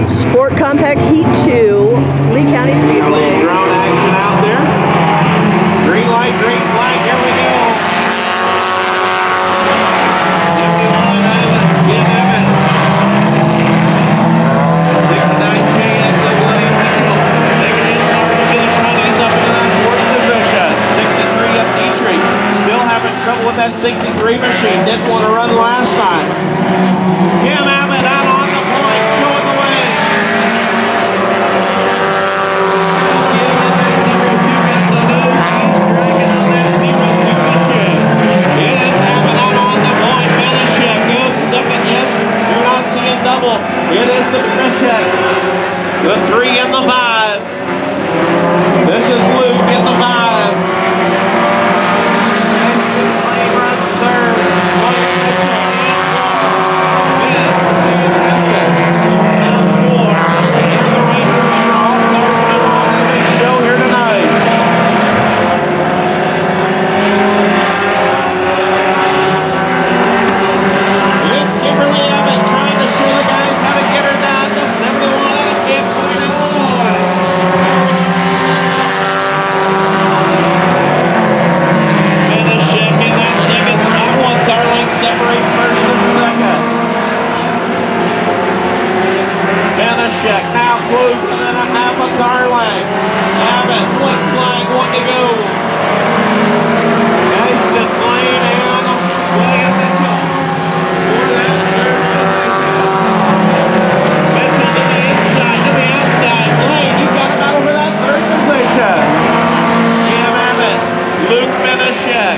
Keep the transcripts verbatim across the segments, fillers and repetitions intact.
Sport Compact Heat two, Lee County Speedway. Drone action out there. Green light, green flag, here we go. fifty-one Evan, Jim Evan. sixty-nine J X of William Mitchell. Taking his march to the front, he's up into that fourth position. sixty-three up Dietrich. Still having trouble with that sixty-three machine. Didn't want to run last time. Jim Evan out on the point, showing the way. Double. It is the Bishop. The three and the five. This is Luke in the five. Lane runs third. Now four. In the Rangers are all covering on the big show here tonight. It's Kimberly Abbott trying to show the guys how to get her down to seventy-one out of Campoint, Illinois. Minashek in that second spot. One car length separate first and second. Minashek now closing within a half a car length. Abbott, one flag, one to go. Ashton Lane and William Mitchell. For that third position. Mitchell to the inside, to the outside. Blade, you got him out over that third position. Jim Abbott, Luke Minashek.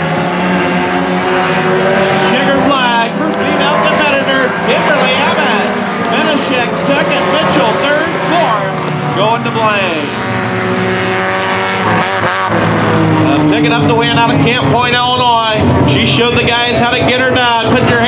Sugar flag for female competitor, Kimberly Abbott. Minashek second, Mitchell third, fourth, going to Blade. Uh, picking up the win out of Camp Point, Illinois. She showed the guys how to get her done. Put your